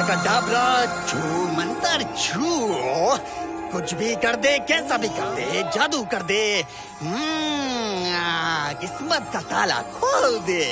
अब्राकडाब्रा, छू मंतर छू, कुछ भी कर दे, कैसा भी कर दे, जादू कर दे, किस्मत का ताला खोल दे।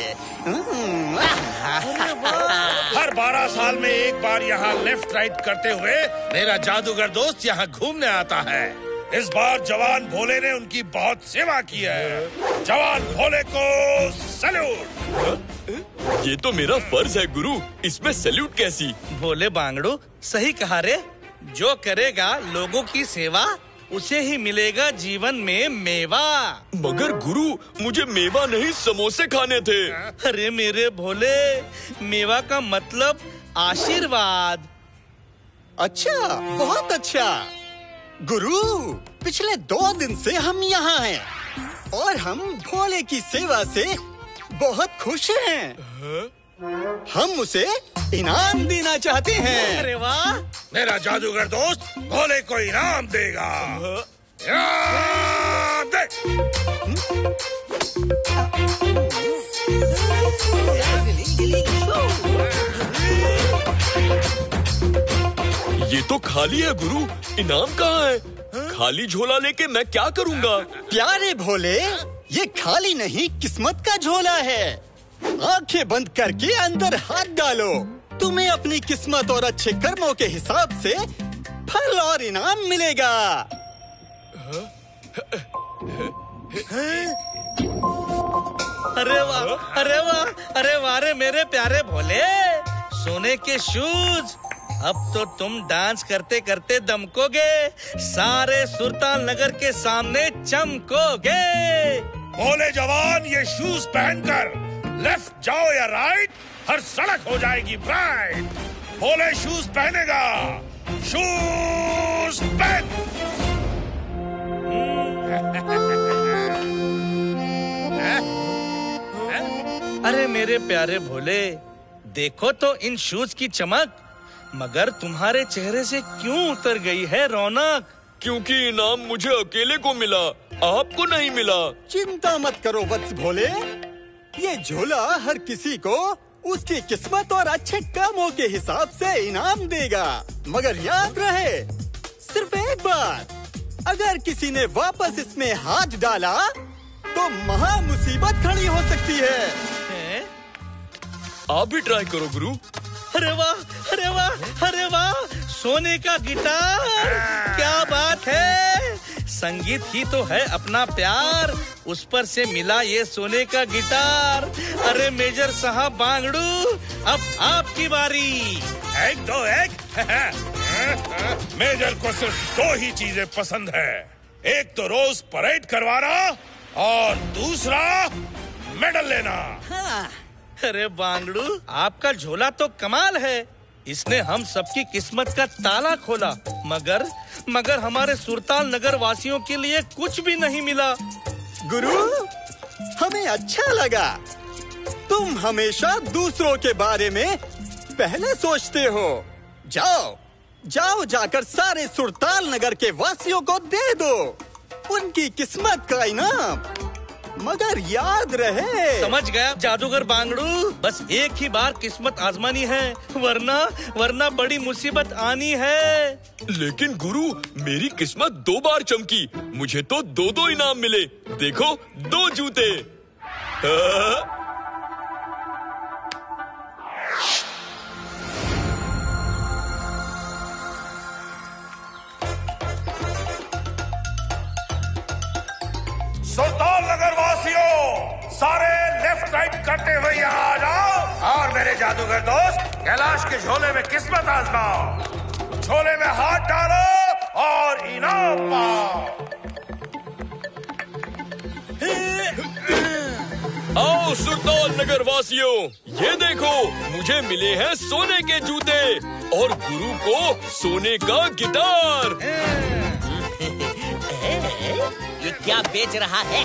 हर 12 साल में एक बार यहाँ लेफ्ट राइट करते हुए मेरा जादूगर दोस्त यहाँ घूमने आता है। इस बार जवान भोले ने उनकी बहुत सेवा की है। जवान भोले को सैल्यूट। ये तो मेरा फर्ज है गुरु, इसमें सैल्यूट कैसी? भोले बांगड़ू, सही कहा रे। जो करेगा लोगों की सेवा, उसे ही मिलेगा जीवन में मेवा। मगर गुरु, मुझे मेवा नहीं समोसे खाने थे। अरे मेरे भोले, मेवा का मतलब आशीर्वाद। अच्छा, बहुत अच्छा। गुरु, पिछले 2 दिन से हम यहाँ हैं और हम भोले की सेवा से बहुत खुश हैं। हम उसे इनाम देना चाहते हैं। अरे वाह! मेरा जादूगर दोस्त भोले को इनाम देगा। दे। ये तो खाली है गुरु, इनाम कहाँ है? खाली झोला लेके मैं क्या करूँगा? प्यारे भोले, ये खाली नहीं, किस्मत का झोला है। आंखें बंद करके अंदर हाथ डालो, तुम्हें अपनी किस्मत और अच्छे कर्मों के हिसाब से फल और इनाम मिलेगा। अरे वाह, अरे वाह, अरे वाह रे मेरे प्यारे भोले, सोने के शूज। अब तो तुम डांस करते करते दमकोगे, सारे सुल्तान नगर के सामने चमकोगे। भोले जवान, ये शूज पहनकर लेफ्ट जाओ या राइट, हर सड़क हो जाएगी ब्राइट। भोले शूज पहनेगा, शूज पहन। अरे मेरे प्यारे भोले, देखो तो इन शूज की चमक, मगर तुम्हारे चेहरे से क्यों उतर गई है रौनक? क्योंकि इनाम मुझे अकेले को मिला, आपको नहीं मिला। चिंता मत करो वत्स भोले, ये झोला हर किसी को उसकी किस्मत और अच्छे कामों के हिसाब से इनाम देगा। मगर याद रहे, सिर्फ एक बार, अगर किसी ने वापस इसमें हाथ डाला तो महा मुसीबत खड़ी हो सकती है। आप भी ट्राई करो गुरु। अरे वाह, अरे वाह, अरे वाह, सोने का गिटार, क्या बात है। संगीत ही तो है अपना प्यार, उस पर से मिला ये सोने का गिटार। अरे मेजर साहब बांगड़ू, अब आपकी बारी। एक दो एक। मेजर को सिर्फ 2 ही चीजें पसंद है, एक तो रोज परेड करवाना और दूसरा मेडल लेना। हाँ। अरे बांगड़ू, आपका झोला तो कमाल है, इसने हम सबकी किस्मत का ताला खोला, मगर हमारे सुल्तान नगर वासियों के लिए कुछ भी नहीं मिला। गुरु, हमें अच्छा लगा, तुम हमेशा दूसरों के बारे में पहले सोचते हो। जाओ जाओ, जाकर सारे सुल्तान नगर के वासियों को दे दो उनकी किस्मत का इनाम। मगर याद रहे। समझ गया जादूगर बांगड़ू, बस एक ही बार किस्मत आजमानी है, वरना बड़ी मुसीबत आनी है। लेकिन गुरु, मेरी किस्मत 2 बार चमकी, मुझे तो 2-2 इनाम मिले। देखो, 2 जूते। सुल्तान नगर वासियों, सारे लेफ्ट राइट करते हुए यहाँ आ जाओ और मेरे जादूगर दोस्त कैलाश के झोले में किस्मत आजमाओ। झोले में हाथ डालो और इनाम पाओ। आओ सुल्तान नगर वासियों, ये देखो, मुझे मिले हैं सोने के जूते और गुरु को सोने का गिटार। ये क्या बेच रहा है?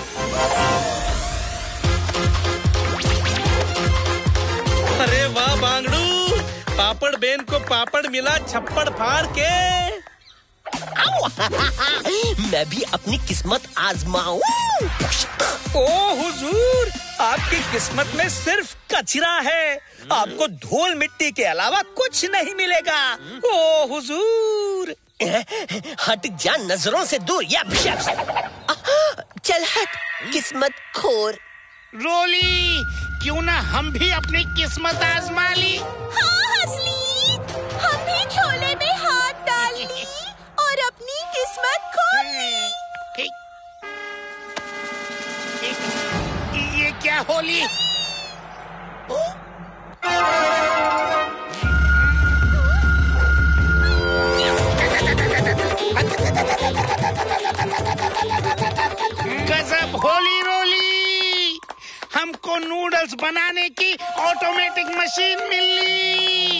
अरे वाह बांगड़ू, पापड़ बेन को पापड़ मिला छप्पड़ फाड़ के। मैं भी अपनी किस्मत आजमाऊं। ओ हुजूर, आपकी किस्मत में सिर्फ कचरा है। आपको धूल मिट्टी के अलावा कुछ नहीं मिलेगा। ओ हुजूर, हट जा नजरों से दूर या चल हट किस्मत खोर। रोली, क्यों ना हम भी अपनी किस्मत आजमा ली। हाँ हंसली, हम भी झोले में हाथ डाल ली और अपनी किस्मत खोल ली। ये क्या होली? गजब होली रोली, हमको नूडल्स बनाने की ऑटोमेटिक मशीन मिली।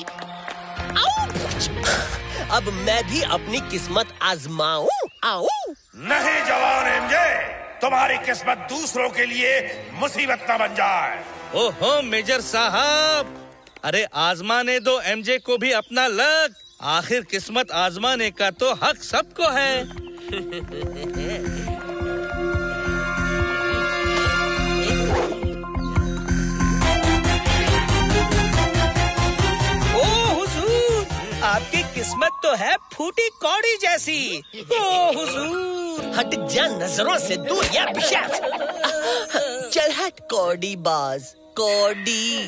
अब मैं भी अपनी किस्मत आजमाऊं। आओ नहीं जवान एमजे, तुम्हारी किस्मत दूसरों के लिए मुसीबत न बन जाए। ओहो मेजर साहब, अरे आजमाने दो एमजे को भी अपना लक। आखिर किस्मत आजमाने का तो हक सबको है। ओ हुजूर, आपकी किस्मत तो है फूटी कौड़ी जैसी। ओ हुजूर, हट जा नजरों से दूर या पिशाच। चल हट कौड़ी बाज, कौड़ी।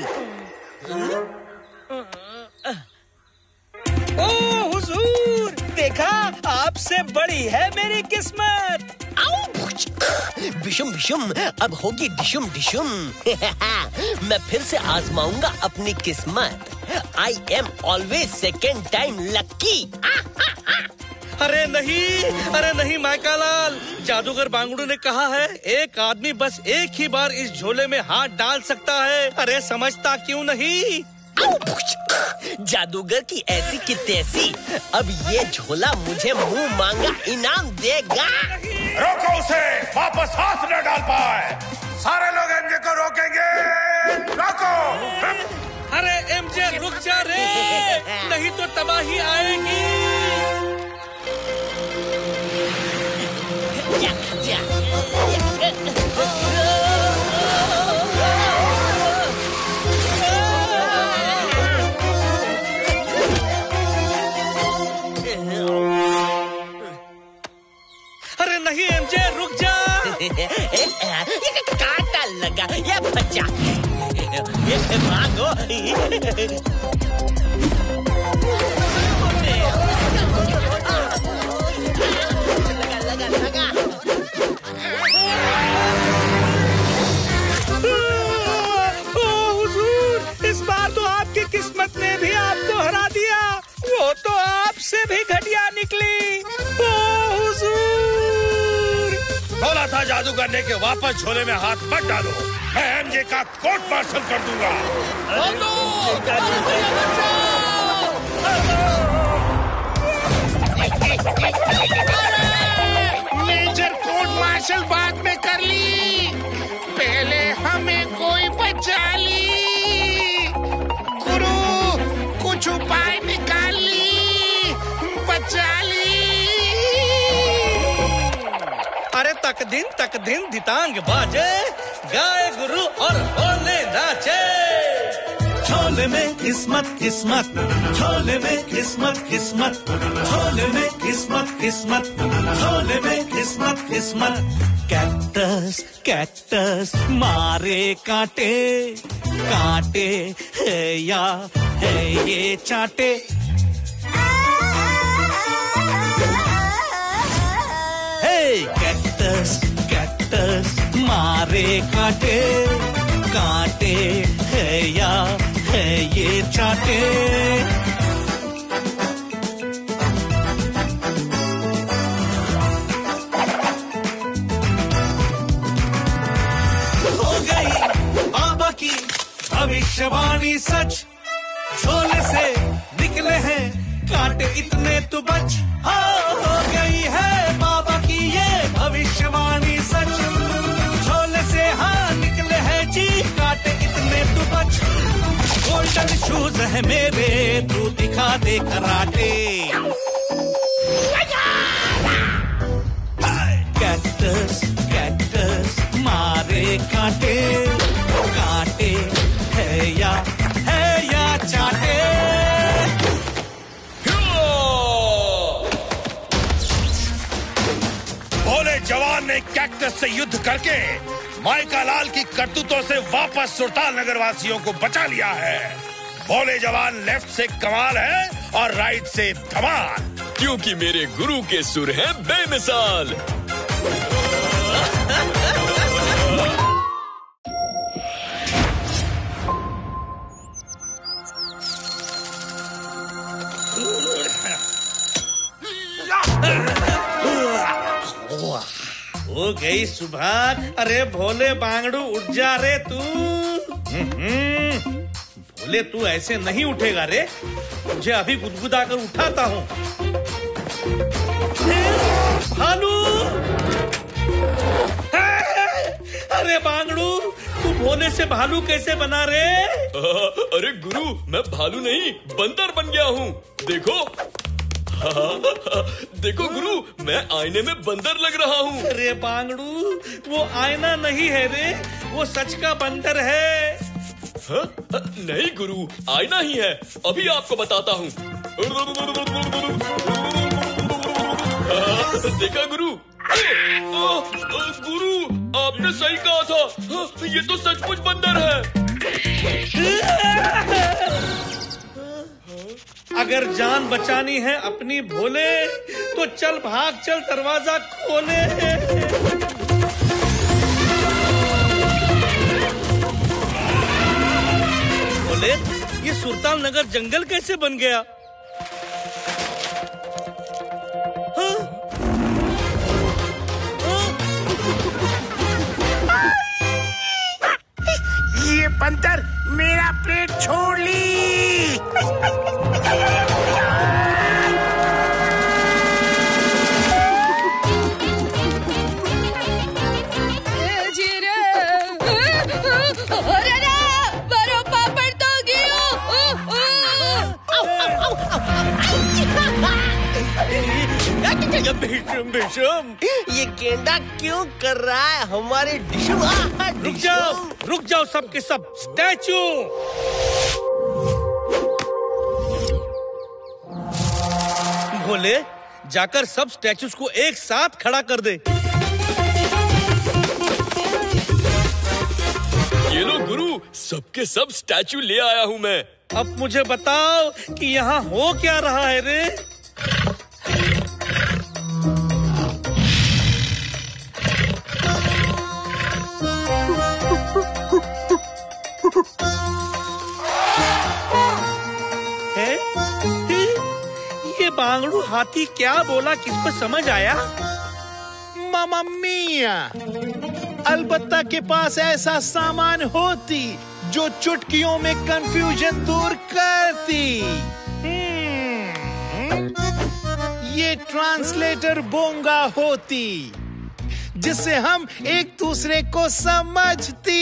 ओ हुजूर, देखा आपसे बड़ी है मेरी किस्मत। बिशुम बिशुम, अब होगी डिशुम डिशुम। मैं फिर से आजमाऊंगा अपनी किस्मत। I am always second time lucky। अरे नहीं माइकालाल, जादूगर बांगड़ू ने कहा है एक आदमी बस एक ही बार इस झोले में हाथ डाल सकता है। अरे समझता क्यों नहीं? जादूगर की ऐसी की तैसी, अब ये झोला मुझे मुंह मांगा इनाम देगा। रोको उसे, वापस हाथ न डाल पाए। सारे लोग एमजे को रोकेंगे। रोको। अरे एमजे रुक जा रे, नहीं तो तबाही आएगी। अरे नहीं एमजे रुक जा। ये कांटा लगा, ये बच्चा, ये भागो। लगा। ओ हुजूर, इस बार तो आपकी किस्मत ने भी आपको हरा दिया। वो तो आपसे भी घटिया निकली। ओ हुजूर, बोला था जादू करने के वापस झोले में हाथ मत डालो, मैं एमजे का कोर्ट मार्शल कर दूंगा। मेजर कोर्ट मार्शल बाद में कर ली, पहले हमें कोई बचा ली। गुरु कुछ उपाय निकाल ली, बचा ली। अरे तक दिन दितांग बाजे, गाए गुरु और बोले नाचे। झोले में किस्मत किस्मत, झोले में किस्मत किस्मत, झोले में किस्मत किस्मत, झोले में किस्मत किस्मत। कैक्टस कैक्टस मारे कांटे, कांटे है या है ये चाटे। हे कैक्टस कैक्टस मारे कांटे, कांटे है या है ये चाटे। हो गई बाबा की भविष्यवाणी सच, झोले से निकले हैं कांटे इतने तो बच। हो गई है बाबा की ये भविष्यवाणी सच, झोले से हाँ निकले हैं जी कांटे इतने तो बच। गोल्डन शूज है मेरे, तू दिखा दे कराटे। जवान ने कैक्टस से युद्ध करके माइका लाल की करतूतों से वापस सुरताल नगर वासियों को बचा लिया है। भोले जवान लेफ्ट से कमाल है और राइट से धमाल, क्योंकि मेरे गुरु के सुर हैं बेमिसाल। हो गई सुबह। अरे भोले बांगड़ू उठ जा रे तू। भोले तू ऐसे नहीं उठेगा रे, मुझे अभी गुदगुदा कर उठाता हूँ। भालू, अरे बांगड़ू तू भोले से भालू कैसे बना रे? अरे गुरु, मैं भालू नहीं बंदर बन गया हूँ। देखो देखो गुरु, मैं आईने में बंदर लग रहा हूँ। अरे बांगड़ू, वो आईना नहीं है रे, वो सच का बंदर है। हाँ? नहीं गुरु, आईना ही है। अभी आपको बताता हूँ। देखा गुरु? गुरु, आपने सही कहा था, ये तो सचमुच बंदर है। अगर जान बचानी है अपनी भोले, तो चल भाग, चल दरवाजा खोले। भोले, ये सुरताल नगर जंगल कैसे बन गया? हाँ? ये बंदर मेरा पेट छोड़ ली। डिशुम, ये गेंडा क्यों कर रहा है हमारे डिशुम? रुक जाओ सब के सब। स्टैचू, भोले जाकर सब स्टैचूज को एक साथ खड़ा कर दे। ये लो गुरु, सबके सब स्टैचू ले आया हूँ मैं। अब मुझे बताओ कि यहाँ हो क्या रहा है रे? ये बांगड़ू हाथी क्या बोला, किसको समझ आया? मामा मिया, अलबत्ता के पास ऐसा सामान होती जो चुटकियों में कंफ्यूजन दूर करती। ये ट्रांसलेटर बोंगा होती, जिससे हम एक दूसरे को समझती।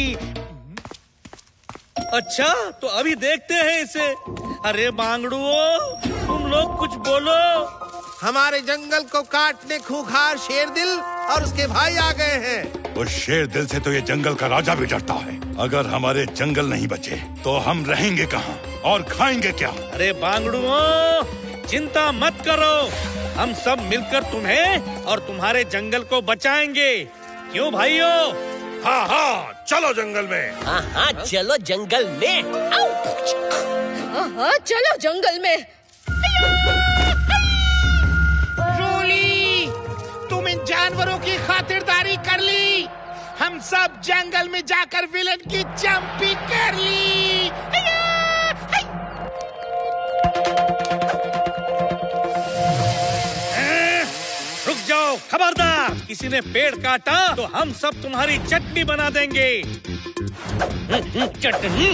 अच्छा, तो अभी देखते हैं इसे। अरे बांगड़ुओ, तुम लोग कुछ बोलो। हमारे जंगल को काटने खूंखार शेरदिल और उसके भाई आ गए हैं। उस शेरदिल से तो ये जंगल का राजा भी डरता है। अगर हमारे जंगल नहीं बचे तो हम रहेंगे कहाँ और खाएंगे क्या? अरे बांगड़ुओ, चिंता मत करो, हम सब मिलकर तुम्हें और तुम्हारे जंगल को बचाएंगे। क्यों भाइयों? हाँ हाँ, चलो जंगल में। हाँ हाँ, चलो जंगल में। हाँ, चलो जंगल में। रोली, तुम इन जानवरों की खातिरदारी कर ली, हम सब जंगल में जाकर विलन की चंपी कर ली। रुक जाओ, खबरदार! किसी ने पेड़ काटा तो हम सब तुम्हारी चटनी बना देंगे। चटनी?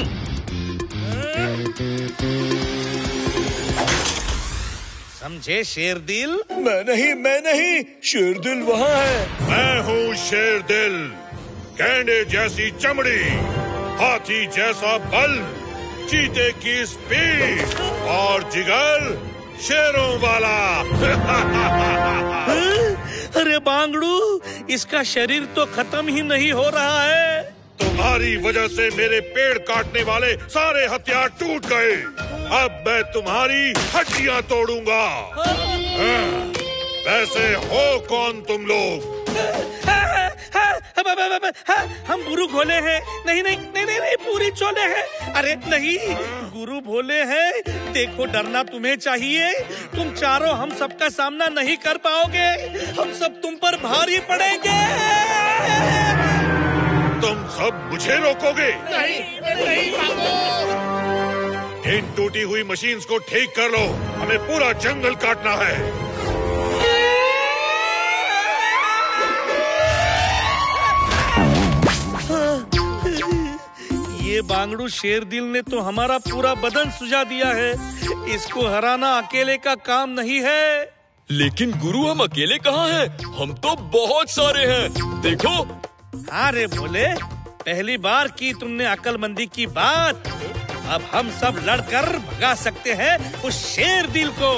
समझे शेरदिल? मैं नहीं, शेरदिल वहाँ है। मैं हूँ शेरदिल, गैंडे जैसी चमड़ी, हाथी जैसा बल, चीते की स्पीड और जिगर शेरों वाला। अरे बांगड़ू, इसका शरीर तो खत्म ही नहीं हो रहा है। तुम्हारी वजह से मेरे पेड़ काटने वाले सारे हथियार टूट गए। अब मैं तुम्हारी हड्डियां तोड़ूंगा। वैसे हो कौन तुम लोग हम गुरु भोले हैं। नहीं नहीं नहीं नहीं, नहीं पूरी चोले हैं। अरे नहीं, गुरु भोले हैं। देखो, डरना तुम्हें चाहिए। तुम चारों हम सबका सामना नहीं कर पाओगे। हम सब तुम पर भारी पड़ेंगे। तुम सब मुझे रोकोगे? नहीं नहीं बाबू। इन टूटी हुई मशीन्स को ठीक कर लो। हमें पूरा जंगल काटना है। ये बांगड़ू शेरदिल ने तो हमारा पूरा बदन सुझा दिया है। इसको हराना अकेले का काम नहीं है। लेकिन गुरु, हम अकेले कहाँ हैं? हम तो बहुत सारे हैं। देखो। हाँ रे भोले, पहली बार की तुमने अक्लमंदी की बात। अब हम सब लड़कर भगा सकते हैं उस शेरदिल को।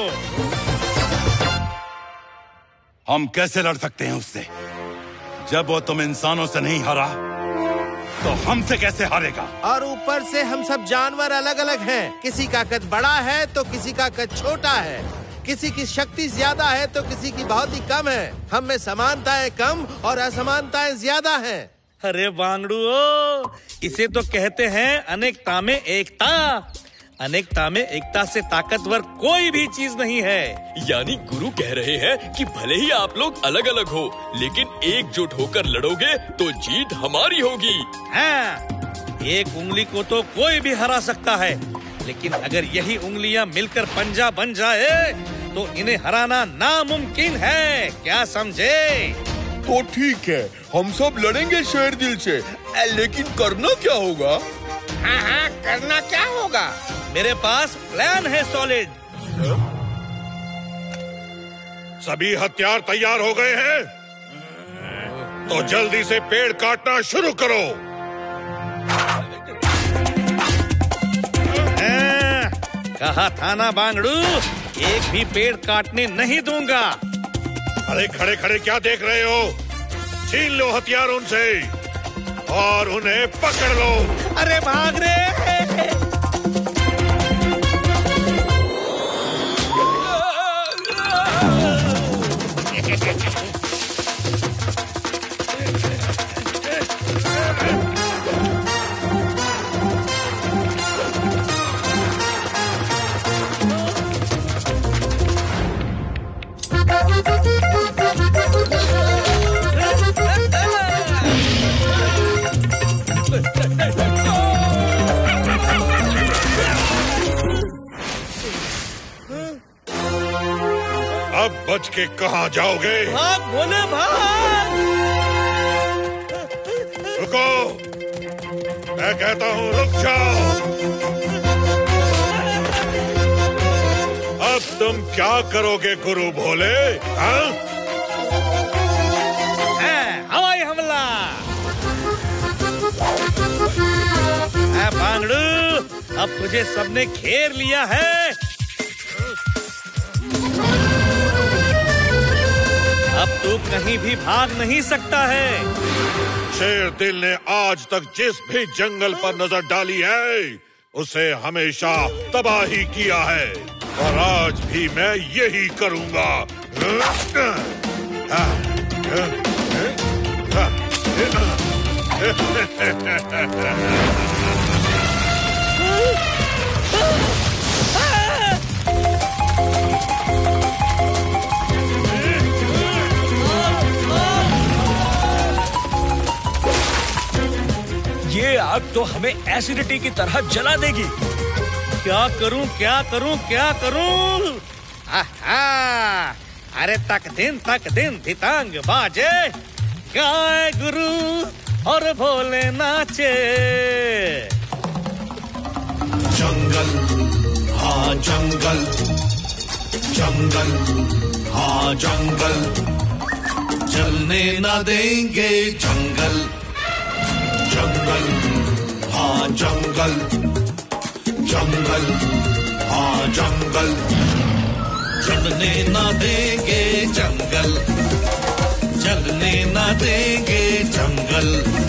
हम कैसे लड़ सकते हैं उससे? जब वो तुम इंसानों से नहीं हारा, तो हमसे कैसे हारेगा? और ऊपर से हम सब जानवर अलग अलग हैं। किसी का कद बड़ा है तो किसी का कद छोटा है। किसी की शक्ति ज्यादा है तो किसी की बहुत ही कम है। हम में समानताएं कम और असमानताएं ज्यादा हैं। अरे बांगड़ू, इसे तो कहते हैं अनेकता में एकता। अनेकता में एकता से ताकतवर कोई भी चीज नहीं है। यानी गुरु कह रहे हैं कि भले ही आप लोग अलग अलग हो, लेकिन एकजुट होकर लड़ोगे तो जीत हमारी होगी। हाँ, एक उंगली को तो कोई भी हरा सकता है, लेकिन अगर यही उंगलियां मिलकर पंजा बन जाए तो इन्हें हराना नामुमकिन है। क्या समझे? तो ठीक है, हम सब लड़ेंगे शेरदिल से। लेकिन करना क्या होगा? हाँ हाँ, करना क्या होगा? मेरे पास प्लान है सॉलिड। सभी हथियार तैयार हो गए हैं? तो जल्दी से पेड़ काटना शुरू करो। कहा था ना बांगड़ू, एक भी पेड़ काटने नहीं दूंगा। अरे खड़े खड़े क्या देख रहे हो? छीन लो हथियार उनसे और उन्हें पकड़ लो। अरे भाग रे! अब बच के कहाँ जाओगे? भाग भोले भाग! रुको, मैं कहता हूँ रुक जाओ। अब तुम क्या करोगे गुरु भोले? हाँ? हवाई हमला! बांगड़ू, अब तुझे सबने घेर लिया है। अब तू कहीं भी भाग नहीं सकता है। शेरदिल ने आज तक जिस भी जंगल पर नजर डाली है, उसे हमेशा तबाही किया है, और आज भी मैं यही करूंगा। ये आग तो हमें एसिडिटी की तरह जला देगी। क्या करूं क्या करूं क्या करूं? अरे तक दिन धितांग बाजे, गाए गुरु और भोले नाचे। जंगल हाँ जंगल, जंगल हाँ जंगल, जलने ना देंगे जंगल। जंगल हाँ जंगल, जंगल हाँ जंगल, जलने ना देंगे जंगल। जलने ना देंगे जंगल।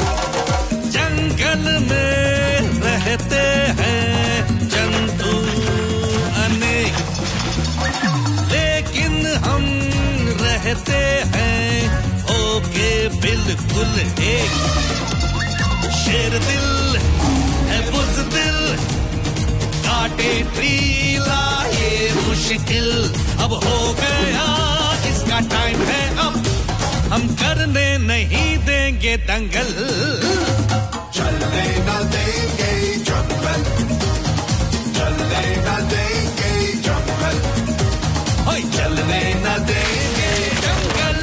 जंगल में रहते हैं जंतु अनेक, लेकिन हम रहते हैं के बिल्कुल एक शेर दिल है बुज़दिल, काटे ट्री लाए मुश्किल, अब हो गया इसका टाइम है अब, हम करने नहीं देंगे दंगल, चलने न देंगे जंगल, चलने न देंगे जंगल, ओए चलने न देंगे जंगल।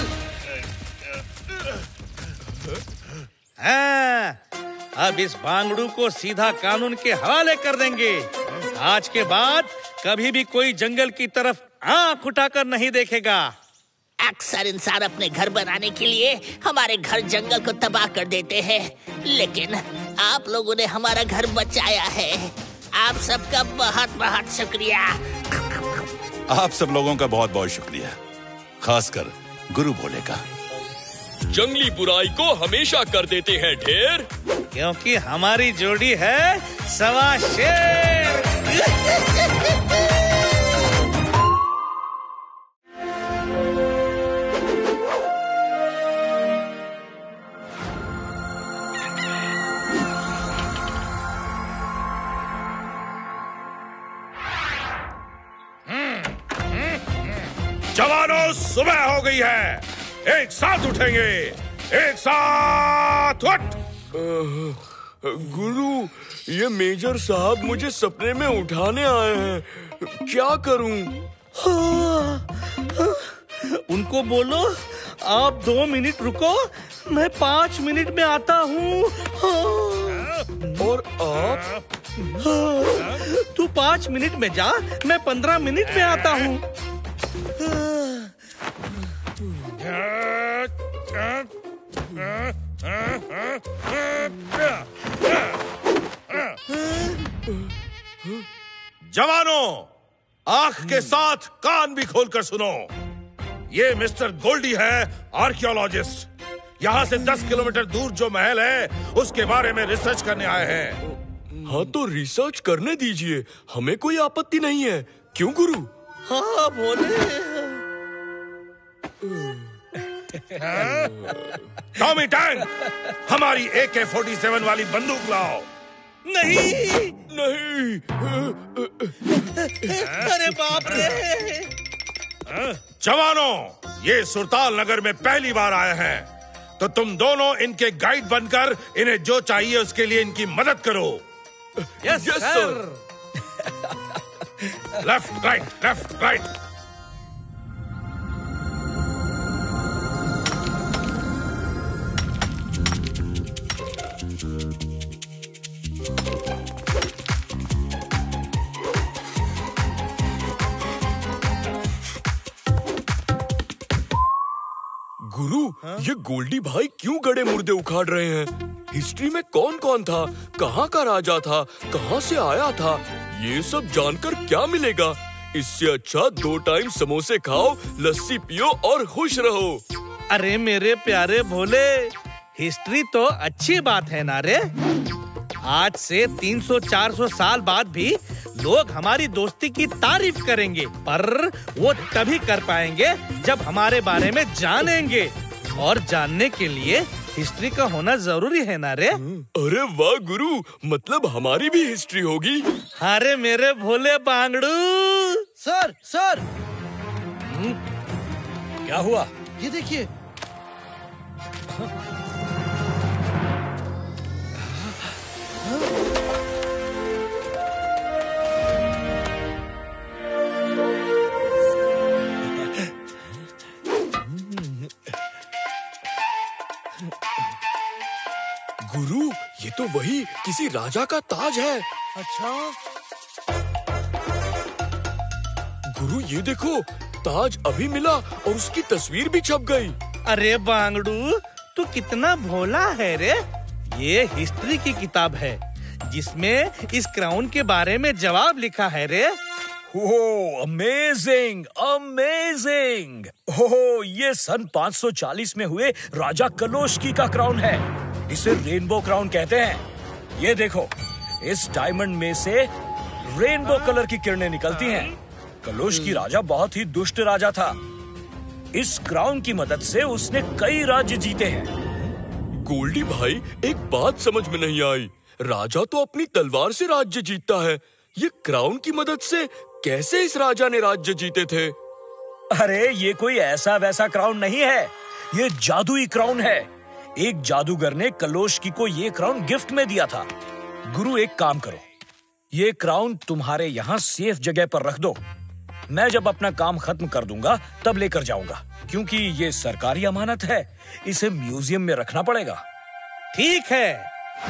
हाँ, अब इस बांगड़ू को सीधा कानून के हवाले कर देंगे। आज के बाद कभी भी कोई जंगल की तरफ आंख उठाकर नहीं देखेगा। अक्सर इंसान अपने घर बनाने के लिए हमारे घर जंगल को तबाह कर देते हैं, लेकिन आप लोगों ने हमारा घर बचाया है। आप सबका बहुत बहुत शुक्रिया। आप सब लोगों का बहुत बहुत शुक्रिया, खासकर गुरु भोले का। जंगली बुराई को हमेशा कर देते हैं ढेर, क्योंकि हमारी जोड़ी है सवा शेर। जवानों, सुबह हो गई है, एक साथ उठेंगे, एक साथ उठ। गुरु, ये मेजर साहब मुझे सपने में उठाने आए हैं, क्या करूं? उनको बोलो आप 2 मिनट रुको, मैं 5 मिनट में आता हूँ। और आप? तू 5 मिनट में जा, मैं 15 मिनट में आता हूँ। जवानों, आंख के साथ कान भी खोलकर सुनो। ये मिस्टर गोल्डी है, आर्कियोलॉजिस्ट। यहाँ से 10 किलोमीटर दूर जो महल है उसके बारे में रिसर्च करने आए हैं। हाँ, तो रिसर्च करने दीजिए, हमें कोई आपत्ति नहीं है। क्यों गुरु? हाँ बोले। टॉमी टैंक, हमारी AK-47 वाली बंदूक लाओ। नहीं नहीं। अरे बाप रे। जवानों, ये सुरताल नगर में पहली बार आए हैं, तो तुम दोनों इनके गाइड बनकर इन्हें जो चाहिए उसके लिए इनकी मदद करो। Yes sir. Left right, left right. गुरु, ये गोल्डी भाई क्यों गड़े मुर्दे उखाड़ रहे हैं? हिस्ट्री में कौन कौन था, कहाँ का राजा था, कहाँ से आया था, ये सब जानकर क्या मिलेगा? इससे अच्छा 2 टाइम समोसे खाओ, लस्सी पियो और खुश रहो। अरे मेरे प्यारे भोले, हिस्ट्री तो अच्छी बात है ना रे। आज से 300-400 साल बाद भी लोग हमारी दोस्ती की तारीफ करेंगे, पर वो तभी कर पाएंगे जब हमारे बारे में जानेंगे, और जानने के लिए हिस्ट्री का होना जरूरी है ना रे। अरे वाह गुरु, मतलब हमारी भी हिस्ट्री होगी। अरे मेरे भोले बांगड़ू। सर सर, क्या हुआ? ये देखिए। गुरु, ये तो वही किसी राजा का ताज है। अच्छा गुरु, ये देखो, ताज अभी मिला और उसकी तस्वीर भी छप गई। अरे बांगड़ू, तू कितना भोला है रे। ये हिस्ट्री की किताब है जिसमें इस क्राउन के बारे में जवाब लिखा है रे। ओह, अमेजिंग अमेजिंग। ओह, ये सन 540 में हुए राजा कलोशकी का क्राउन है। इसे रेनबो क्राउन कहते हैं। ये देखो, इस डायमंड में से रेनबो कलर की किरणें निकलती हैं। कलोशकी राजा बहुत ही दुष्ट राजा था। इस क्राउन की मदद से उसने कई राज्य जीते हैं। गोल्डी भाई, एक बात समझ में नहीं आई। राजा तो अपनी तलवार से राज्य जीतता है, ये क्राउन की मदद से कैसे इस राजा ने राज्य जीते थे? अरे ये कोई ऐसा वैसा क्राउन नहीं है, ये जादुई क्राउन है। एक जादूगर ने कलोशकी को ये क्राउन गिफ्ट में दिया था। गुरु, एक काम करो, ये क्राउन तुम्हारे यहाँ सेफ जगह पर रख दो। मैं जब अपना काम खत्म कर दूंगा तब लेकर जाऊंगा, क्योंकि ये सरकारी अमानत है, इसे म्यूजियम में रखना पड़ेगा। ठीक है।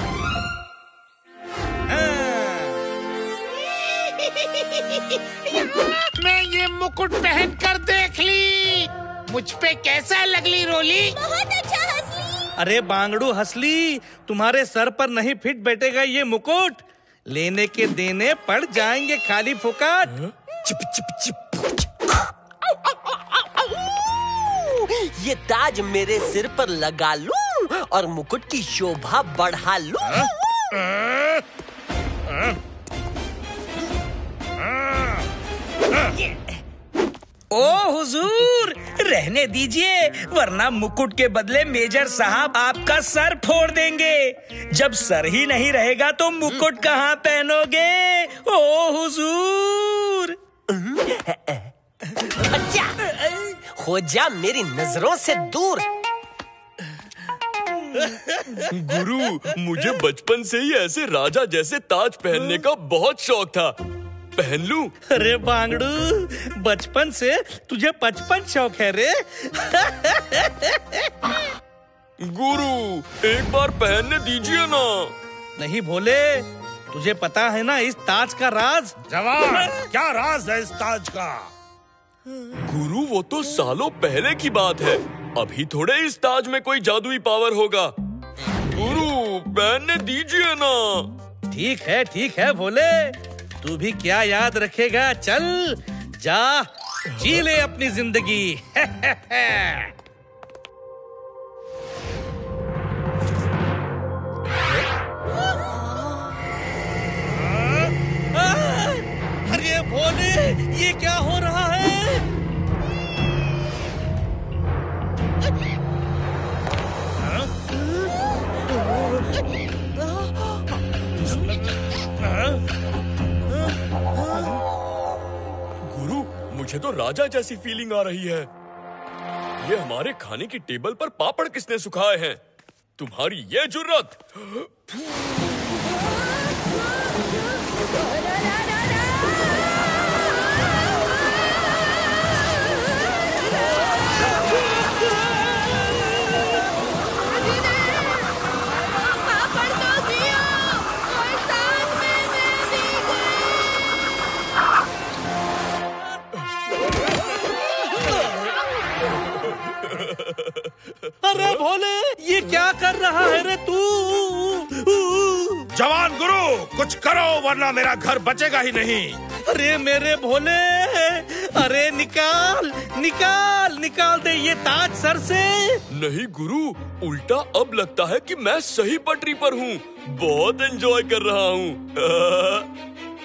मैं ये मुकुट पहन कर देख ली, मुझ पे कैसा लगली रोली? बहुत अच्छा हंसली। अरे बांगड़ू हंसली, तुम्हारे सर पर नहीं फिट बैठेगा ये मुकुट, लेने के देने पड़ जाएंगे खाली फुकट। Chip chip chip. ये ताज मेरे सिर पर लगा लूं और मुकुट की शोभा बढ़ा लूं। ओ हुजूर, रहने दीजिए, वरना मुकुट के बदले मेजर साहब आपका सर फोड़ देंगे। जब सर ही नहीं रहेगा तो मुकुट कहाँ पहनोगे? ओ हुजूर। अच्छा, हो जा मेरी नजरों से दूर। गुरु, मुझे बचपन से ही ऐसे राजा जैसे ताज पहनने का बहुत शौक था, पहन लूं? अरे बांगड़ू, बचपन से तुझे 55 शौक है रे। गुरु, एक बार पहनने दीजिए ना। नहीं भोले, तुझे पता है ना इस ताज का राज? जवान, क्या राज है इस ताज का? गुरु, वो तो सालों पहले की बात है, अभी थोड़े इस ताज में कोई जादुई पावर होगा। गुरु, पहनने दीजिए ना। ठीक है भोले, तू भी क्या याद रखेगा। चल जा, जी ले अपनी जिंदगी। अरे भोले, ये क्या हो रहा है? गुरु, मुझे तो राजा जैसी फीलिंग आ रही है। ये हमारे खाने की टेबल पर पापड़ किसने सुखाए हैं? तुम्हारी ये जुर्रत! अरे भोले, ये क्या कर रहा है रे तू? जवान गुरु, कुछ करो वरना मेरा घर बचेगा ही नहीं। अरे मेरे भोले, अरे निकाल दे ये ताज सर से। नहीं गुरु, उल्टा अब लगता है कि मैं सही पटरी पर हूँ, बहुत एंजॉय कर रहा हूँ।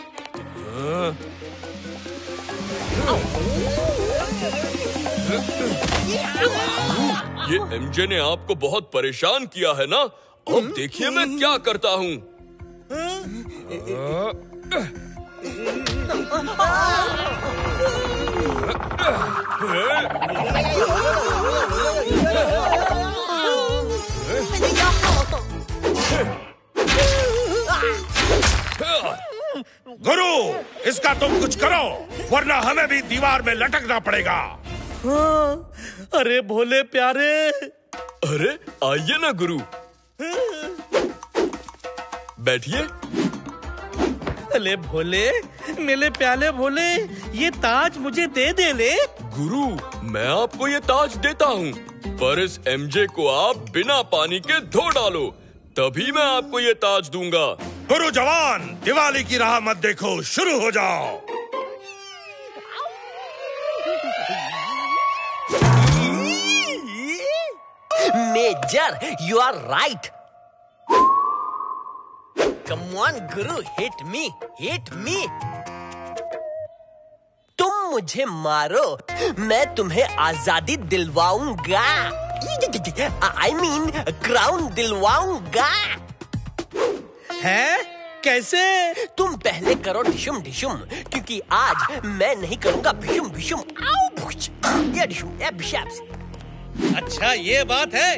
ये एमजे ने आपको बहुत परेशान किया है ना? अब देखिए मैं क्या करता हूँ। गुरु, इसका तुम कुछ करो वरना हमें भी दीवार में लटकना पड़ेगा। हाँ, अरे भोले प्यारे। अरे आइए ना गुरु, बैठिए। अरे भोले, मेरे प्याले भोले, ये ताज मुझे दे दे ले। गुरु, मैं आपको ये ताज देता हूँ, पर इस एमजे को आप बिना पानी के धो डालो, तभी मैं आपको ये ताज दूंगा। गुरु जवान, दिवाली की राह मत देखो, शुरू हो जाओ। Major, you are right. Come on गुरु, हिट मी। तुम मुझे मारो, मैं तुम्हें आजादी दिलवाऊंगा। I mean, क्राउन दिलवाऊंगा। हैं? कैसे? तुम पहले करो डिशुम डिशुम, क्योंकि आज मैं नहीं करूंगा भिशुम भिशुम। ये डिशुम, ये बिशाप्स। अच्छा ये बात है।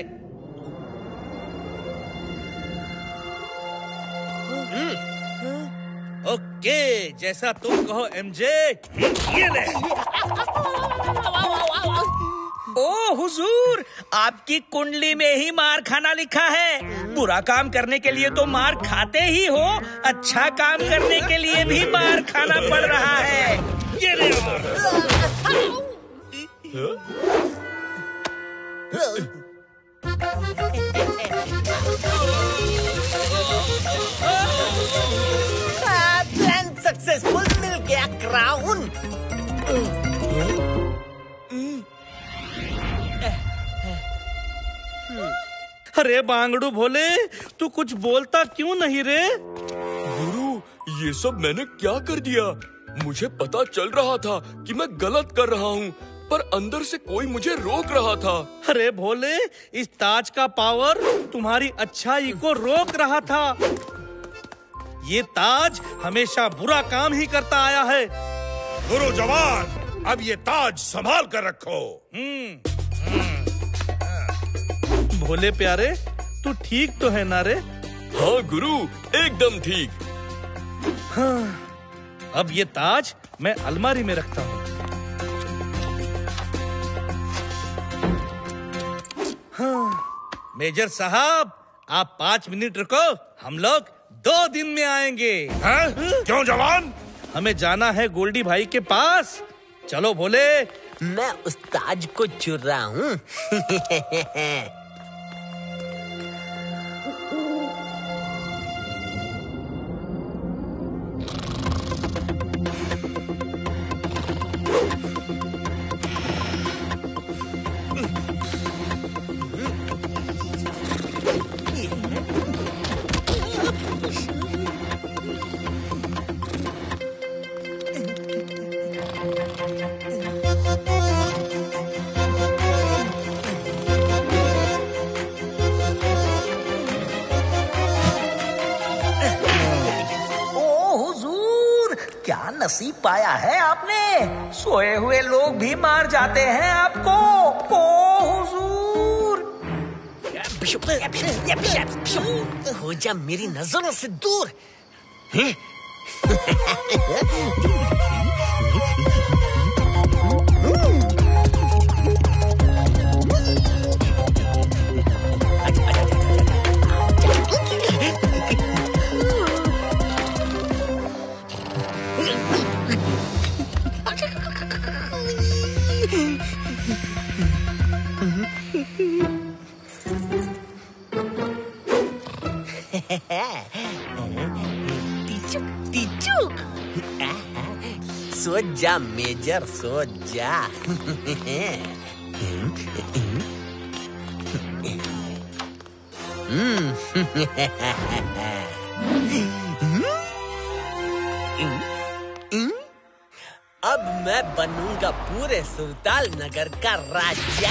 ओके, जैसा तुम कहो एमजे। ये ले। ओ हुजूर, आपकी कुंडली में ही मार खाना लिखा है। बुरा काम करने के लिए तो मार खाते ही हो, अच्छा काम करने के लिए भी मार खाना पड़ रहा है। ये ले। प्लान सक्सेसफुल, मिल गया क्राउन। अरे बांगड़ू भोले, तू कुछ बोलता क्यों नहीं रे? गुरु, ये सब मैंने क्या कर दिया? मुझे पता चल रहा था कि मैं गलत कर रहा हूँ, पर अंदर से कोई मुझे रोक रहा था। अरे भोले, इस ताज का पावर तुम्हारी अच्छाई को रोक रहा था। ये ताज हमेशा बुरा काम ही करता आया है। गुरु जवान, अब ये ताज संभाल कर रखो। भोले प्यारे, तू ठीक तो है ना रे? हाँ गुरु, एकदम ठीक। हाँ, अब ये ताज मैं अलमारी में रखता हूँ। हाँ, मेजर साहब, आप 5 मिनट रुको, हम लोग 2 दिन में आएंगे। हाँ? क्यों जवान? हमें जाना है गोल्डी भाई के पास। चलो भोले। मैं उस ताज को चुरा हूँ। नसीब पाया है आपने। सोए हुए लोग भी मार जाते हैं आपको। ओ हुजूर। हो जा मेरी नजरों से दूर। सो जा मेजर, सो जा। अब मैं बनूंगा पूरे सुल्तान नगर का राजा।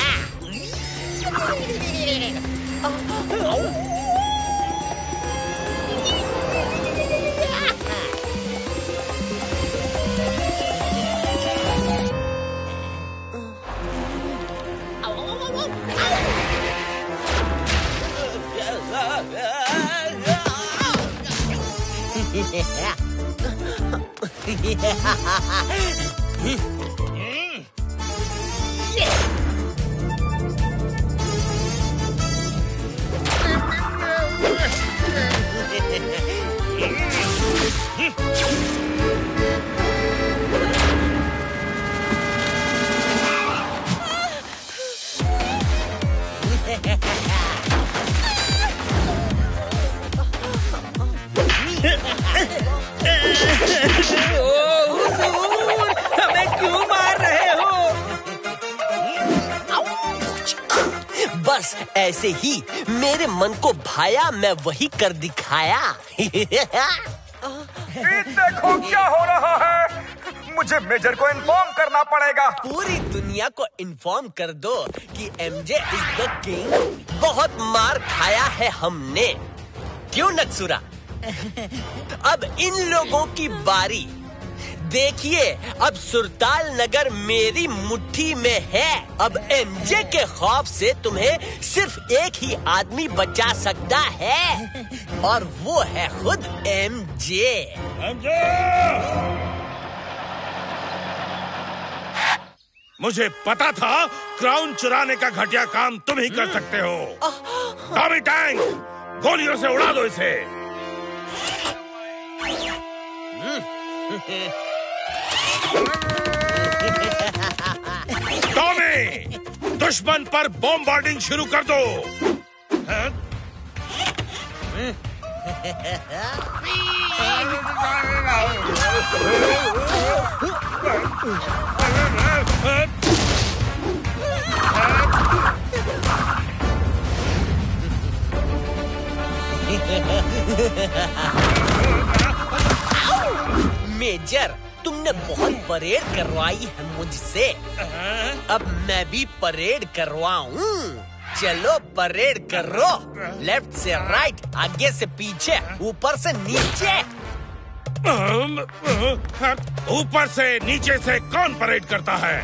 हमें क्यों मार रहे हो? बस ऐसे ही मेरे मन को भाया, मैं वही कर दिखाया। देखो क्या हो रहा है। मुझे मेजर को इन्फॉर्म करना पड़ेगा। पूरी दुनिया को इन्फॉर्म कर दो कि एमजे इज द किंग। बहुत मार खाया है हमने, क्यों नक्सुरा? अब इन लोगों की बारी। देखिए, अब सुरताल नगर मेरी मुट्ठी में है। अब एमजे के खौफ से तुम्हें सिर्फ एक ही आदमी बचा सकता है, और वो है खुद एमजे। मुझे पता था क्राउन चुराने का घटिया काम तुम ही कर सकते हो। टॉमी टैंक, गोलियों से उड़ा दो इसे। टॉमी, दुश्मन पर बॉम्बार्डिंग शुरू कर दो। मेजर, तुमने बहुत परेड करवाई है मुझसे, अब मैं भी परेड करवाऊं। चलो परेड करो, लेफ्ट से राइट, आगे से पीछे, ऊपर से नीचे। ऊपर से नीचे से कौन परेड करता है?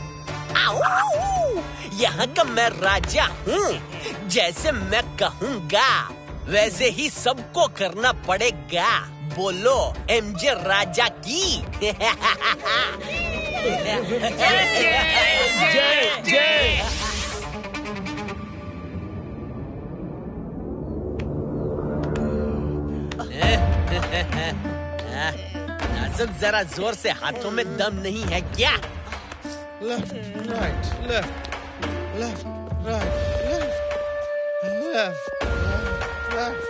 यहाँ का मैं राजा हूँ, जैसे मैं कहूँगा वैसे ही सबको करना पड़ेगा। बोलो एमजे राजा की। जय जय। नाजुक, जरा जोर से, हाथों में दम नहीं है क्या? Left right, left right, left right.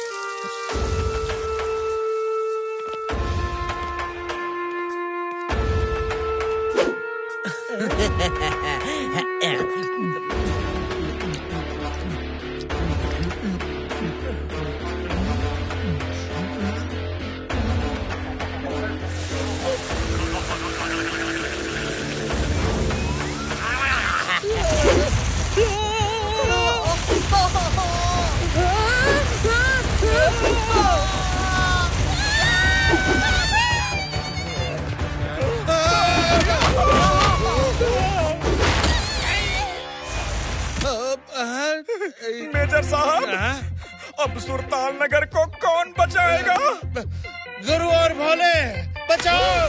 Major साहब, अब सुरताल नगर को कौन बचाएगा? गुरु और भोले, बचाओ!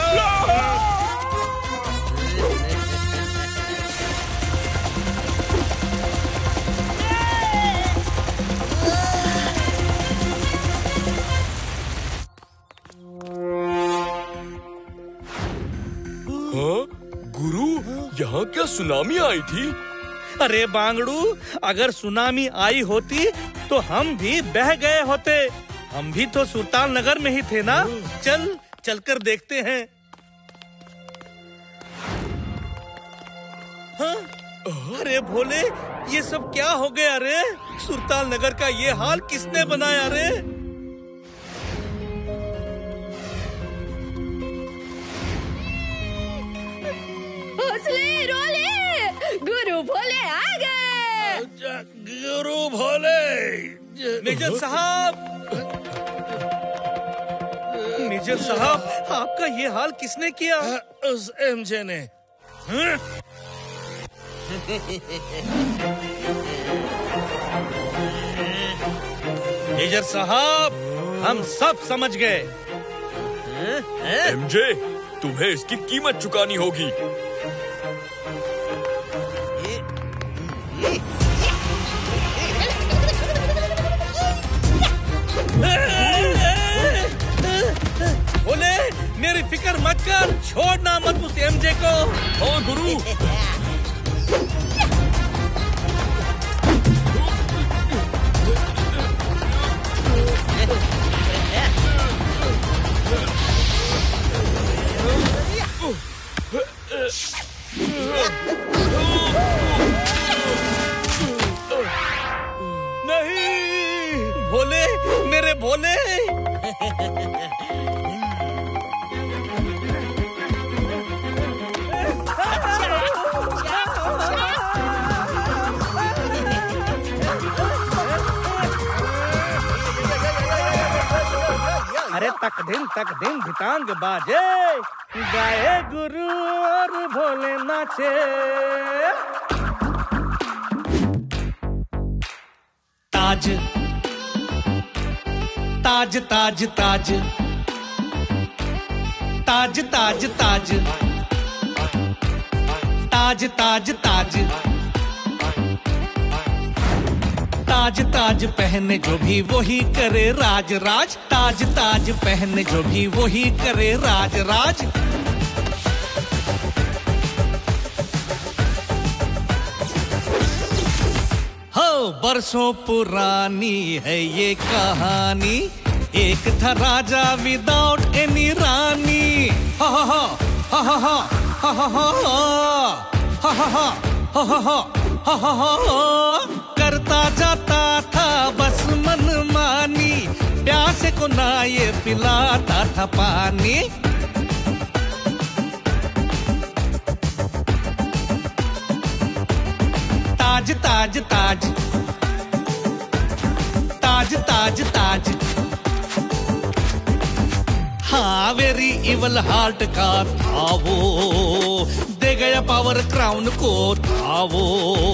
हाँ? गुरु, यहाँ क्या सुनामी आई थी? अरे बांगड़ू, अगर सुनामी आई होती तो हम भी बह गए होते। हम भी तो सुरताल नगर में ही थे ना। चलकर देखते हैं। हाँ? अरे भोले, ये सब क्या हो गया रे? सुरताल नगर का ये हाल किसने बनाया रे? हौसले रोले, गुरु भोले आ गए। गुरु भोले। मेजर साहब, मेजर साहब, आपका ये हाल किसने किया? उस एमजे ने। मेजर साहब, हम सब समझ गए। एमजे, तुम्हें इसकी कीमत चुकानी होगी। बोले, मेरी फिक्र मत कर, छोड़ना मत उस एमजे को। हाँ गुरु। नहीं, भोले, मेरे भोले। दिन धितांग बाजे, गाए गुरु और भोले नाचे। ताज ताज ताज ताज ताज ताज ताज ताज ताज ताज ताज ताज पहने जो भी वही करे राज राज। ताज ताज पहने जो भी वही करे राज राज। हो बरसों पुरानी है ये कहानी, एक था राजा विदाउट एनी रानी। हा हा हा हा हा हा हा हा हा हा हा हा हा करता जाता था बस मनमानी, प्यासे को ना ये पिलाता था पानी। ताज ताज ताज ताज ताज ताज हाँ वेरी इवल हार्ट का था वो, दे गया पावर क्राउन को था वो।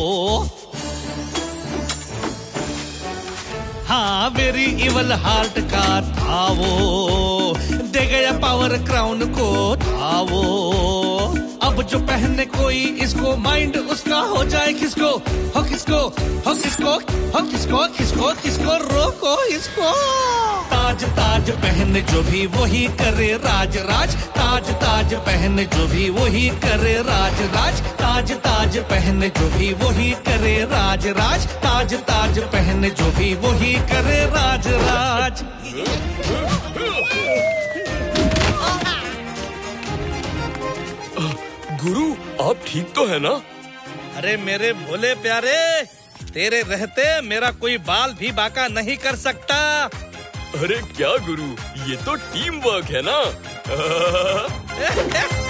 हाँ वेरी इवल हार्ट का था वो, दे गया पावर क्राउन को था वो। अब जो पहने कोई इसको माइंड उसका हो जाए किसको, हो किसको, हो किसको, हो किसको, किसको किसको रोको इसको। ताज ताज पहने जो भी वही करे राज राज। ताज ताज पहने जो भी वही करे राज राज। ताज ताज पहने जो भी वही करे राज राज। ताज ताज पहने जो भी वही करे राज राज। गुरु आप ठीक तो है ना? अरे मेरे भोले प्यारे, तेरे रहते मेरा कोई बाल भी बाका नहीं कर सकता। अरे क्या गुरु, ये तो टीम वर्क है ना।